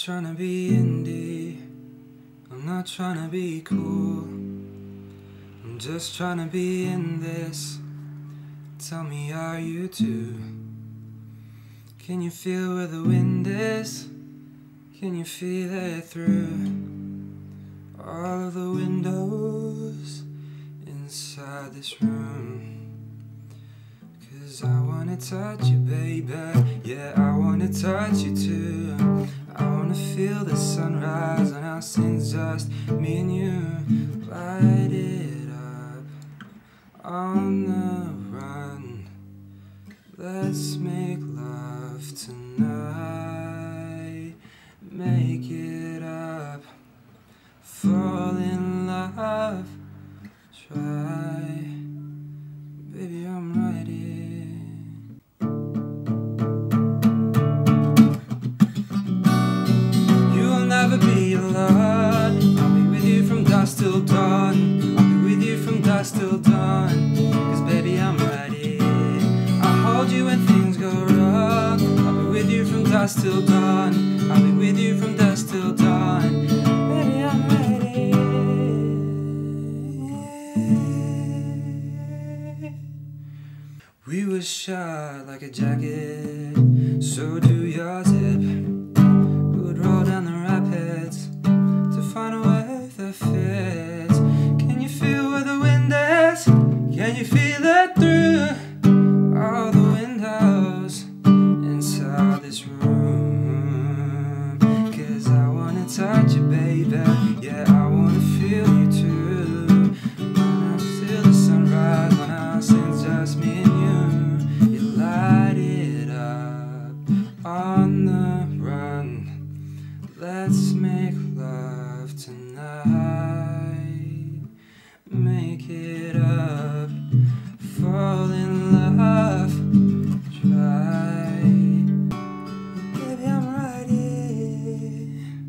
trying to be indie, I'm not trying to be cool, I'm just trying to be in this. Tell me, are you too? Can you feel where the wind is? Can you feel it through all of the windows inside this room? 'Cause I wanna touch you, baby, yeah, I wanna touch you too. I wanna feel the sunrise on our sins, just me and you. Light it up on the run. Let's make love tonight. Make it up. Fall in love. Try. Baby, I'm ready. You'll never be alone. I'll be with you from dusk till dawn. I'll be with you from dusk till dawn. 'Cause baby, I'm ready. I'll hold you when things go wrong. I'll be with you from dusk till dawn. I'll be with you from dusk till dawn. Baby, I'm ready. We were shot like a jacket, so do your zip. We would roll down the rapids to find a wave that fits. Can you feel where the wind is? Can you feel it through all the windows inside this room? 'Cause I wanna touch you, baby, yeah, I wanna feel you too. I wanna feel the sunrise on our sins, just me and you. You light it up on the run. Let's make love tonight. Make it up. Fall in love. Try. Baby, I'm ready.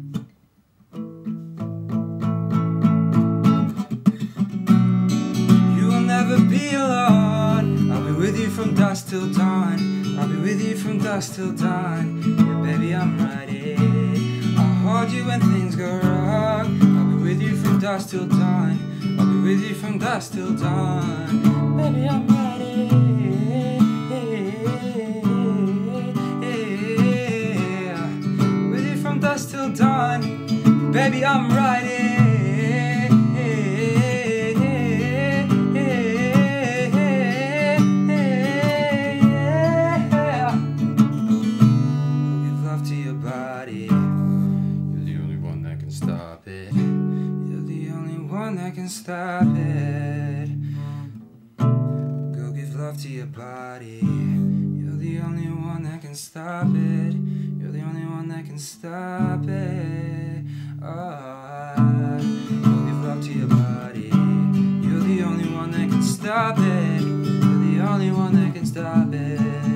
You will never be alone. I'll be with you from dusk till dawn. I'll be with you from dusk till dawn. Yeah, baby, I'm ready. I'll hold you when things go wrong. I'll be with you from dusk till dawn. I'll be with you from dusk till dawn. Baby, I'm ready. With you from dusk till dawn. Baby, I'm ready. Give love to your body. You're the only one that can stop it. You're the only one that can stop it. Go give love to your body. You're the only one that can stop it. You're the only one that can stop it. Oh, go give love to your body. You're the only one that can stop it. You're the only one that can stop it.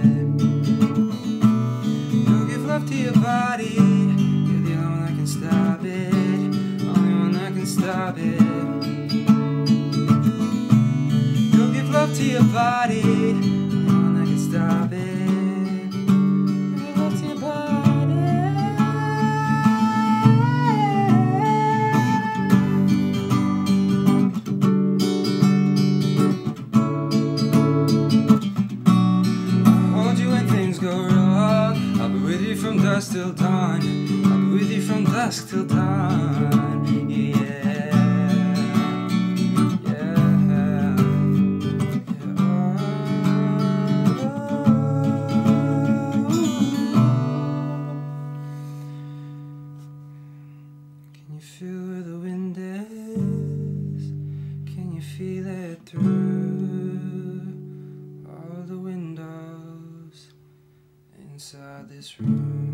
Go give love to your body. You're the only one that can stop it. Only one that can stop it. Go give love to your body. Only one that can stop it. Give love to your body. I'll hold you when things go wrong. I'll be with you from dusk till dawn. I'll be with you from dusk till dawn. Yeah. Can you feel where the wind is? Can you feel it through all the windows inside this room?